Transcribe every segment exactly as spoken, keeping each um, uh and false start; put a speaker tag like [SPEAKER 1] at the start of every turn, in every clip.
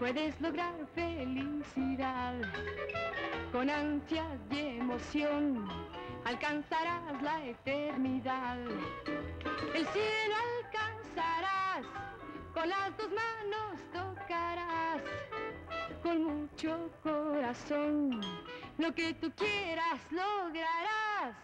[SPEAKER 1] puedes lograr felicidad. Con ansias y emoción alcanzarás la eternidad. El cielo alcanzarás, con las dos manos tocarás, con mucho corazón, lo que tú quieras lograrás.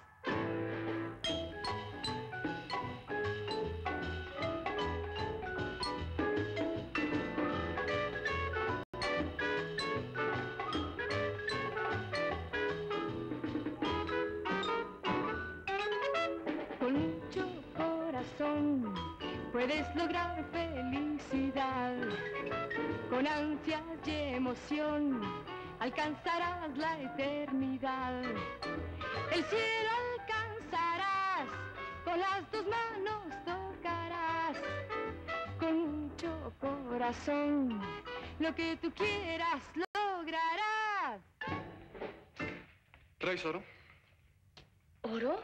[SPEAKER 1] Con mucho corazón puedes lograr felicidad. Con ansias y emoción alcanzarás la eternidad. El cielo alcanzarás, con las dos manos tocarás, con mucho corazón, lo que tú quieras lograrás.
[SPEAKER 2] ¿Traes oro?
[SPEAKER 1] ¿Oro?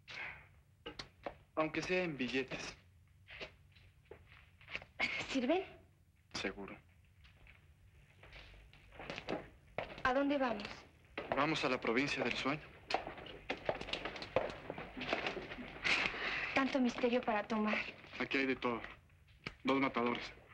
[SPEAKER 2] Aunque sea en billetes.
[SPEAKER 1] ¿Sirven?
[SPEAKER 2] Seguro.
[SPEAKER 1] ¿A dónde vamos?
[SPEAKER 2] Vamos a la provincia del sueño.
[SPEAKER 1] Tanto misterio para tomar.
[SPEAKER 2] Aquí hay de todo. Dos matadores.